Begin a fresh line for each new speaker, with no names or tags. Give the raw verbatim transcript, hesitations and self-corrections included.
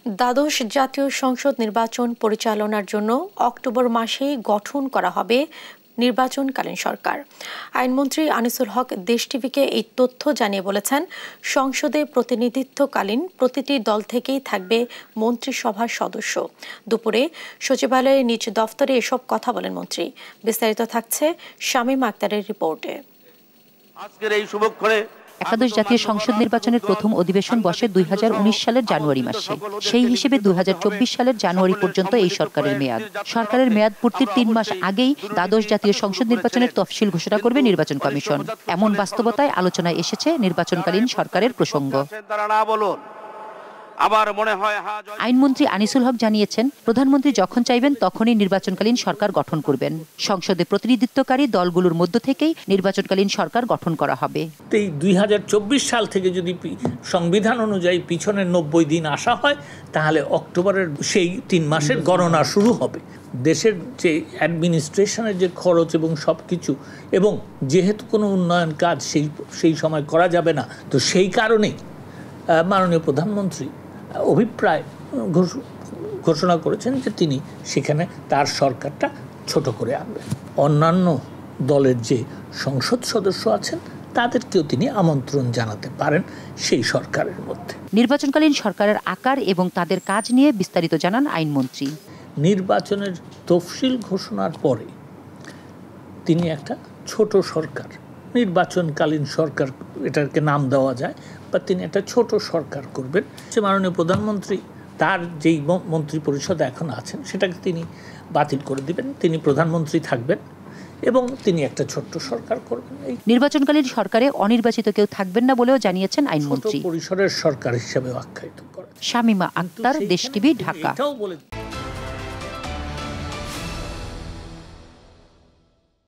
দ্বাদশ জাতীয় সংসদ নির্বাচন পরিচালনার জন্য অক্টোবর মাসেই গঠন করা হবে নির্বাচনকালীন সরকার। আইনমন্ত্রী আনিসুল হক দেশ টিভিকে এই তথ্য জানিয়ে বলেছেন, সংসদে প্রতিনিধিত্বকালীন প্রতিটি দল থেকেই থাকবে মন্ত্রিসভার সদস্য। দুপুরে সচিবালয়ে নিজ দফতরে এসব কথা বলেন মন্ত্রী। বিস্তারিত থাকছে শামীম আক্তারের রিপোর্টে।
আজকের এই শুভক্ষণে
একাদশ জাতীয় সংসদ নির্বাচনের প্রথম অধিবেশন বসে দুই হাজার উনিশ সালের জানুয়ারি মাসে। সেই হিসেবে দুই হাজার চব্বিশ সালের জানুয়ারি পর্যন্ত এই সরকারের মেয়াদ। সরকারের মেয়াদ পূর্তির তিন মাস আগেই দ্বাদশ জাতীয় সংসদ নির্বাচনের তফসিল ঘোষণা করবে নির্বাচন কমিশন। এমন বাস্তবতায় আলোচনায় এসেছে নির্বাচনকালীন সরকারের প্রসঙ্গ।
আবার মনে হয়
আইনমন্ত্রী আনিসুল হক জানিয়েছেন, প্রধানমন্ত্রী যখন চাইবেন তখনই নির্বাচনকালীন সরকার গঠন করবেন। সংসদে প্রতিনিধিত্বকারী দলগুলোর মধ্য থেকেই নির্বাচনকালীন সরকার গঠন করা হবে।
এই দুই হাজার চব্বিশ সাল থেকে যদি সংবিধান অনুযায়ী পিছনের নব্বই দিন আসা হয়, তাহলে অক্টোবরের সেই তিন মাসের গণনা শুরু হবে। দেশের যে অ্যাডমিনিস্ট্রেশনের যে খরচ এবং সব কিছু, এবং যেহেতু কোনো উন্নয়ন কাজ সেই সেই সময় করা যাবে না, তো সেই কারণেই মাননীয় প্রধানমন্ত্রী অভিপ্রায় ঘোষণা করেছেন যে তিনি সেখানে তার সরকারটা ছোট করে আনবেন। অন্যান্য দলের যে সংসদ সদস্য আছেন তাদেরকেও তিনি আমন্ত্রণ জানাতে পারেন সেই সরকারের মধ্যে।
নির্বাচনকালীন সরকারের আকার এবং তাদের কাজ নিয়ে বিস্তারিত জানান আইনমন্ত্রী।
নির্বাচনের তফসিল ঘোষণার পরে তিনি একটা ছোট সরকার, নির্বাচনকালীন সরকার এটাকে নাম দেওয়া যায়, বা তিনি একটা ছোট সরকার করবেন। সে মাননীয় প্রধানমন্ত্রী তার যেই মন্ত্রী পরিষদ এখন আছেন সেটাকে তিনি বাতিল করে দিবেন, তিনি প্রধানমন্ত্রী থাকবেন এবং তিনি একটা ছোট্ট সরকার করবেন। এই
নির্বাচনকালীন সরকারে অনির্বাচিত কেউ থাকবেন না বলেও জানিয়েছেন আইনমন্ত্রী।
পরিসরের সরকার হিসেবে আখ্যায়িত করেন।
শামীমা আক্তার, দেশ টিভি, ঢাকা।